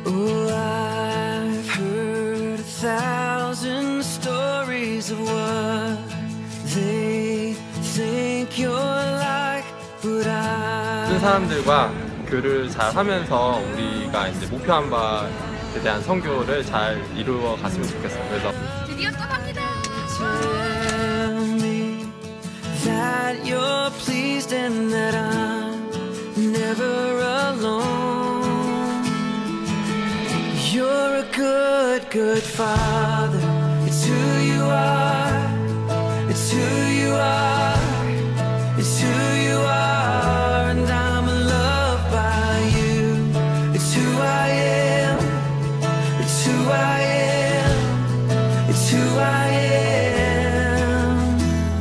Oh, I've heard 1,000 stories of what they think you're like, but 모든 사람들과 교류를 잘 하면서 우리가 이제 목표한 바에 대한 선교를 잘 이루어 갔으면 좋겠어요. 그래서 드디어 떠납니다. tell me that you're pleased and that I'm never alone. You're a good, good father. It's who you are. It's who you are. It's who you are. And I'm loved by you. It's who I am. It's who I am. It's who I am.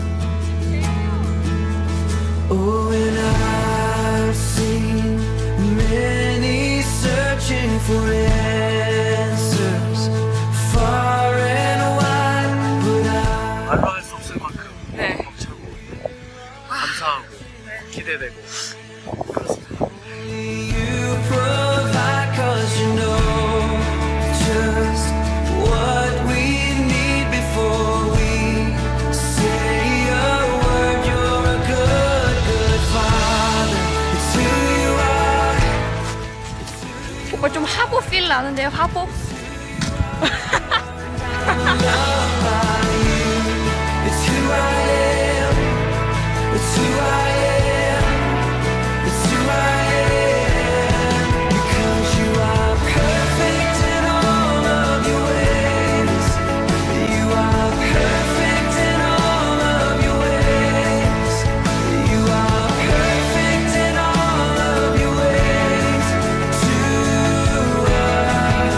Oh, and I've seen many searching for answers far and wide, but 말로 할 수 없을 만큼 네. 벅차고 감사하고 기대되고 그렇습니다. you provide, 'cause you know just what we need before we say a word. You're a good, good father. It's who you are. 오빠 좀 화보 필 나는데요, 화보? It's who I am. It's who I am. It's who I am. Because you are perfect in all of your ways. You are perfect in all of your ways. You are perfect in all of your ways to us.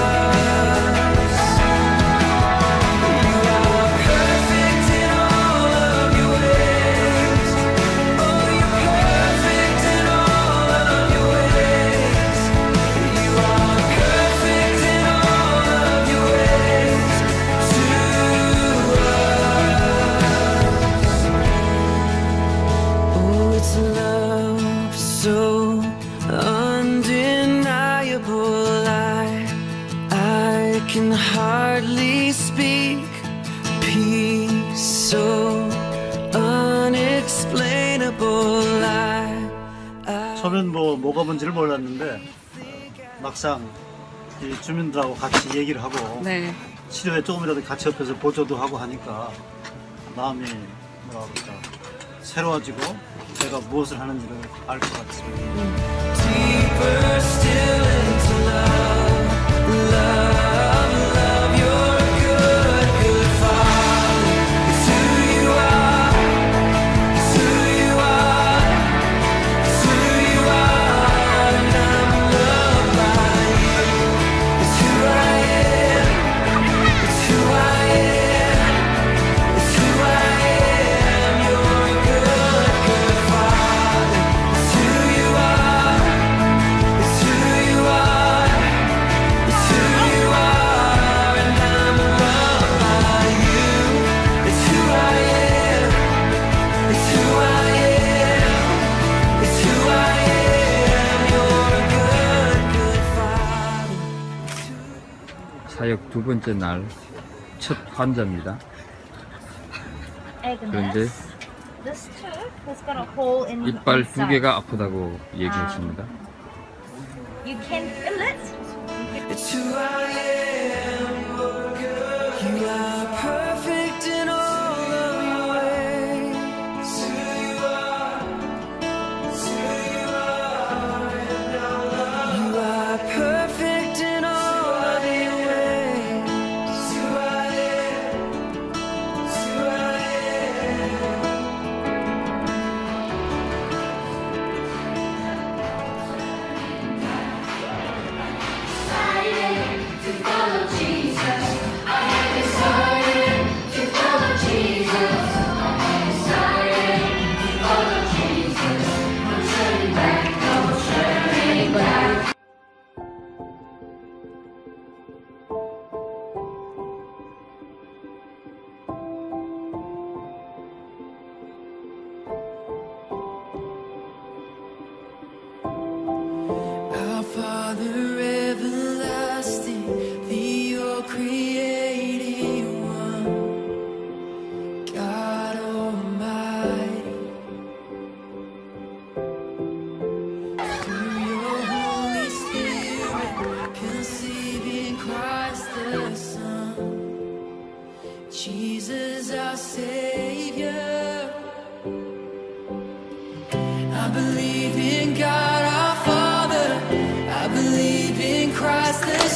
You are perfect in all of your ways. Oh, you're perfect in all of your ways. You are perfect in all of your ways to us. Oh, it's love so undeniable. I can hardly speak. Peace so unexplainable. 처음엔 뭐가 뭔지를 몰랐는데 막상 이 주민들하고 같이 얘기를 하고 네. 치료에 조금이라도 같이 옆에서 보조도 하고 하니까 마음이 뭐라 그럴까 새로워지고 내가 무엇을 하는지를 알 것 같습니다. Deeper still into love, love, love. You're a good, good father. It's who you are. It's who you are. It's who you are. And I'm loved by you. It's who I am. It's who I am. It's who I am. You're a good, good father. It's who you are. It's who you are. It's who you are. And I'm loved by you. It's who I am. It's who I am. It's who I am. You're a good, good father. 사역 두 번째 날 첫 환자입니다. 그런데 This tooth has got a hole in the 이빨 두 inside. 개가 아프다고 얘기했습니다. You can feel it. It's who I am. You are perfect in all of your ways. It's who you are. It's who you are. And I love you. Are perfect in all of your ways. It's who I am. It's who I am. To follow Jesus.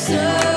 sun.